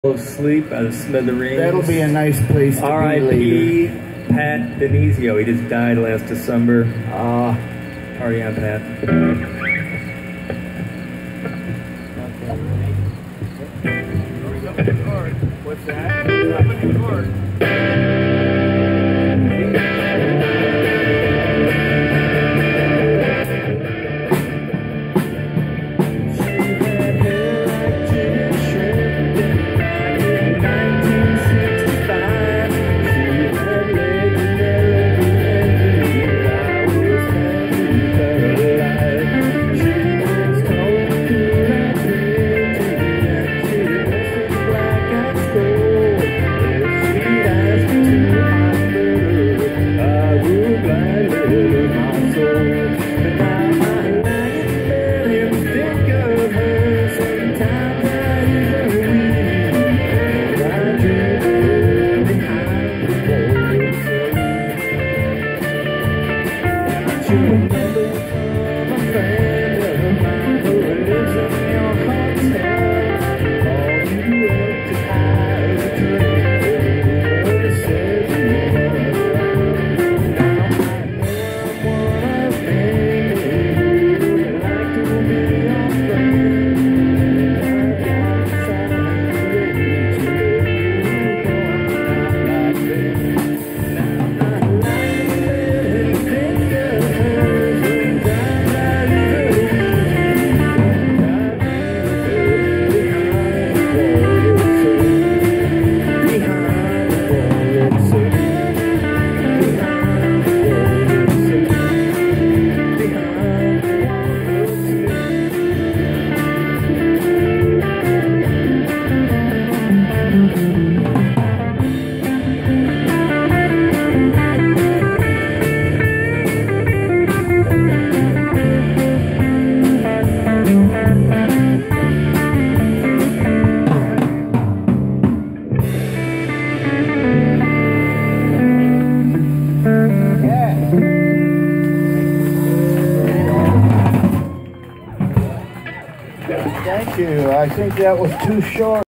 of Sleep out of Smithereens. That'll be a nice place to be R.I.P. Pat Denizio. He just died last December. Party on Pat. What's that? Thank you. I think that was too short.